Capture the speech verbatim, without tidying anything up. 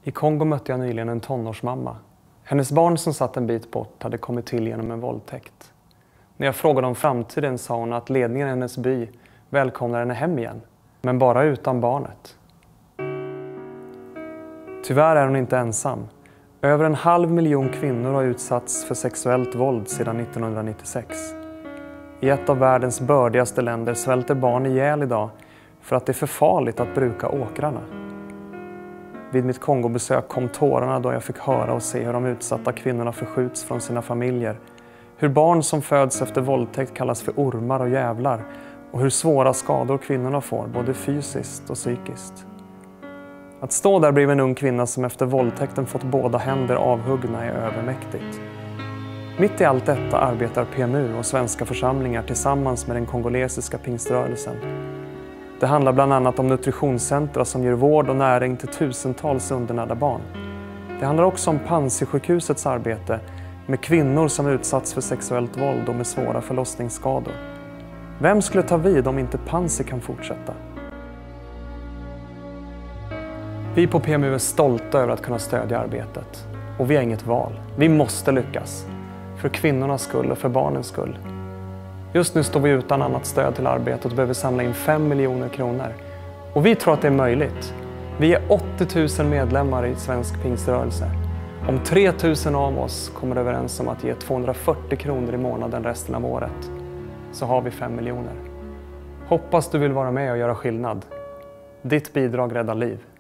I Kongo mötte jag nyligen en tonårsmamma. Hennes barn som satt en bit bort hade kommit till genom en våldtäkt. När jag frågade om framtiden sa hon att ledningen i hennes by välkomnar henne hem igen, men bara utan barnet. Tyvärr är hon inte ensam. Över en halv miljon kvinnor har utsatts för sexuellt våld sedan nittonhundranittiosex. I ett av världens bördigaste länder svälter barn ihjäl idag för att det är för farligt att bruka åkrarna. Vid mitt Kongobesök kom tårarna då jag fick höra och se hur de utsatta kvinnorna förskjuts från sina familjer. Hur barn som föds efter våldtäkt kallas för ormar och jävlar. Och hur svåra skador kvinnorna får, både fysiskt och psykiskt. Att stå där bredvid en ung kvinna som efter våldtäkten fått båda händer avhuggna är övermäktigt. Mitt i allt detta arbetar P M U och svenska församlingar tillsammans med den kongolesiska pingströrelsen. Det handlar bland annat om nutritionscentra som ger vård och näring till tusentals undernärda barn. Det handlar också om Panzisjukhusets arbete med kvinnor som utsatts för sexuellt våld och med svåra förlossningsskador. Vem skulle ta vid om inte Panzi kan fortsätta? Vi på P M U är stolta över att kunna stödja arbetet. Och vi har inget val. Vi måste lyckas. För kvinnornas skull och för barnens skull. Just nu står vi utan annat stöd till arbetet och behöver samla in fem miljoner kronor. Och vi tror att det är möjligt. Vi är åttio tusen medlemmar i svensk pingströrelse. Om tre tusen av oss kommer överens om att ge tvåhundrafyrtio kronor i månaden resten av året, så har vi fem miljoner. Hoppas du vill vara med och göra skillnad. Ditt bidrag räddar liv.